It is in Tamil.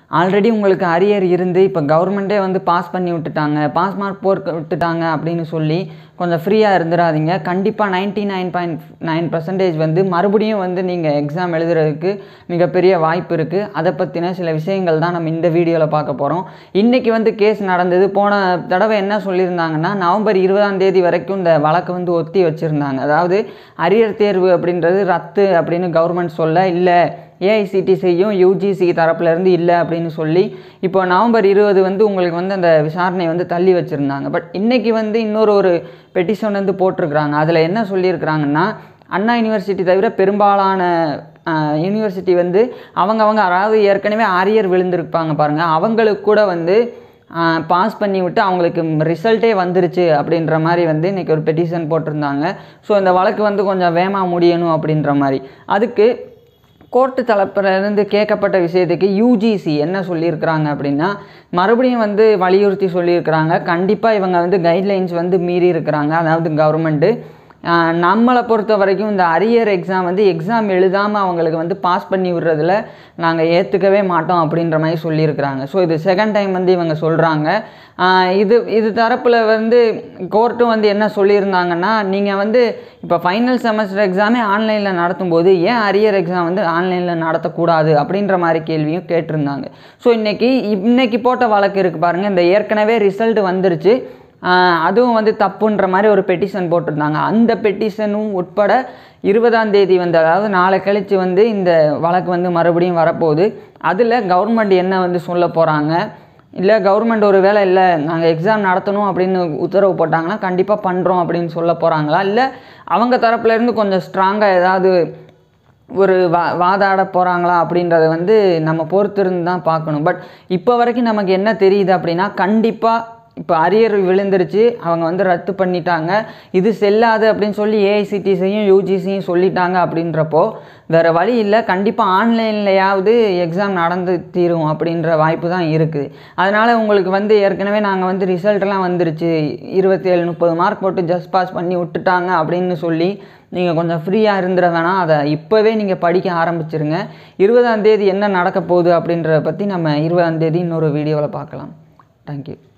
ஆல்ரெடி உங்களுக்கு அரியர் இருந்து இப்போ கவர்மெண்ட்டே வந்து பாஸ் பண்ணி விட்டுட்டாங்க, பாஸ் மார்க் போர்க்க விட்டுட்டாங்க அப்படின்னு சொல்லி கொஞ்சம் ஃப்ரீயாக இருந்துடாதீங்க. கண்டிப்பாக 99.9% வந்து மறுபடியும் வந்து நீங்கள் எக்ஸாம் எழுதுறதுக்கு மிகப்பெரிய வாய்ப்பு இருக்குது. அதை பற்றின சில விஷயங்கள் தான் நம்ம இந்த வீடியோவில் பார்க்க போகிறோம். இன்றைக்கி வந்து கேஸ் நடந்தது. போன தடவை என்ன சொல்லியிருந்தாங்கன்னா, நவம்பர் 20ஆம் தேதி வரைக்கும் இந்த வழக்கு வந்து ஒத்தி வச்சுருந்தாங்க. அதாவது அரியர் தேர்வு அப்படின்றது ரத்து அப்படின்னு கவர்மெண்ட் சொல்ல, இல்லை ஏஐசிடிசியும் யூஜிசி தரப்புலேருந்து இல்லை அப்படின்னு சொல்லி இப்போ நவம்பர் 20 வந்து உங்களுக்கு வந்து அந்த விசாரணை வந்து தள்ளி வச்சுருந்தாங்க. பட் இன்றைக்கி வந்து இன்னொரு பெட்டிஷன் வந்து போட்டிருக்கிறாங்க. அதில் என்ன சொல்லியிருக்கிறாங்கன்னா, அண்ணா யூனிவர்சிட்டி தவிர பெரும்பாலான யூனிவர்சிட்டி வந்து அவங்க அதாவது ஏற்கனவே அரியர் விழுந்திருப்பாங்க பாருங்கள், அவங்களுக்கு கூட வந்து பாஸ் பண்ணி விட்டு அவங்களுக்கு ரிசல்ட்டே வந்துருச்சு அப்படின்ற மாதிரி வந்து இன்றைக்கி ஒரு பெட்டிஷன் போட்டிருந்தாங்க. ஸோ இந்த வழக்கு வந்து கொஞ்சம் வேகமாக முடியணும் அப்படின்ற மாதிரி. அதுக்கு கோர்ட்டு தரப்பிலிருந்து கேட்கப்பட்ட விஷயத்துக்கு யூஜிசி என்ன சொல்லியிருக்கிறாங்க அப்படின்னா, மறுபடியும் வந்து வலியுறுத்தி சொல்லியிருக்கிறாங்க, கண்டிப்பாக இவங்க வந்து கைட்லைன்ஸ் வந்து மீறி இருக்கிறாங்க. அதாவது கவர்மெண்ட்டு நம்மளை பொறுத்த வரைக்கும் இந்த அரியர் எக்ஸாம் வந்து எக்ஸாம் எழுதாமல் அவங்களுக்கு வந்து பாஸ் பண்ணி விடுறதில் நாங்கள் ஏற்றுக்கவே மாட்டோம் அப்படின்ற மாதிரி சொல்லியிருக்கிறாங்க. ஸோ இது செகண்ட் டைம் வந்து இவங்க சொல்கிறாங்க. இது தரப்பில் வந்து கோர்ட்டும் வந்து என்ன சொல்லியிருந்தாங்கன்னா, நீங்கள் வந்து இப்போ ஃபைனல் செமஸ்டர் எக்ஸாமே ஆன்லைனில் நடத்தும்போது ஏன் அரியர் எக்ஸாம் வந்து ஆன்லைனில் நடத்தக்கூடாது அப்படின்ற மாதிரி கேள்வியும் கேட்டிருந்தாங்க. ஸோ இன்றைக்கி போட்ட வழக்கு இருக்குது பாருங்கள், இந்த ஏற்கனவே ரிசல்ட் வந்துருச்சு, அதுவும் வந்து தப்புன்ற மாதிரி ஒரு பெட்டிஷன் போட்டிருந்தாங்க. அந்த பெட்டிஷனும் உட்பட 20ஆம் தேதி வந்து, அதாவது நாளை கழித்து வந்து இந்த வழக்கு வந்து மறுபடியும் வரப்போகுது. அதில் கவர்மெண்ட் என்ன வந்து சொல்ல போகிறாங்க, இல்லை கவர்மெண்ட் ஒரு வேளை இல்லை நாங்கள் எக்ஸாம் நடத்தணும் அப்படின்னு உத்தரவு போட்டாங்கன்னா கண்டிப்பாக பண்ணுறோம் அப்படின்னு சொல்ல போகிறாங்களா, இல்லை அவங்க தரப்புலேருந்து கொஞ்சம் ஸ்ட்ராங்காக ஏதாவது ஒரு வாதாட போகிறாங்களா அப்படின்றத வந்து நம்ம பொறுத்திருந்து தான் பார்க்கணும். பட் இப்போ வரைக்கும் நமக்கு என்ன தெரியுது அப்படின்னா, கண்டிப்பாக இப்போ அரியர் விழுந்துருச்சு, அவங்க வந்து ரத்து பண்ணிட்டாங்க, இது செல்லாது அப்படின்னு சொல்லி ஏஐசிடிசியும் யூஜிசியும் சொல்லிட்டாங்க. அப்படின்றப்போ வேறு வழி இல்லை, கண்டிப்பாக ஆன்லைன்லையாவது எக்ஸாம் நடந்து தீரும் அப்படின்ற வாய்ப்பு தான் இருக்குது. அதனால் உங்களுக்கு வந்து ஏற்கனவே நாங்கள் வந்து ரிசல்ட்லாம் வந்துருச்சு, 27-30 மார்க் போட்டு ஜஸ்ட் பாஸ் பண்ணி விட்டுட்டாங்க அப்படின்னு சொல்லி நீங்கள் கொஞ்சம் ஃப்ரீயாக இருந்துட வேணாம். அதை இப்போவே நீங்கள் படிக்க ஆரம்பிச்சிருங்க. 20ஆம் தேதி என்ன நடக்க போகுது அப்படின்றத பற்றி நம்ம 20ஆம் தேதி இன்னொரு வீடியோவில் பார்க்கலாம். தேங்க்யூ.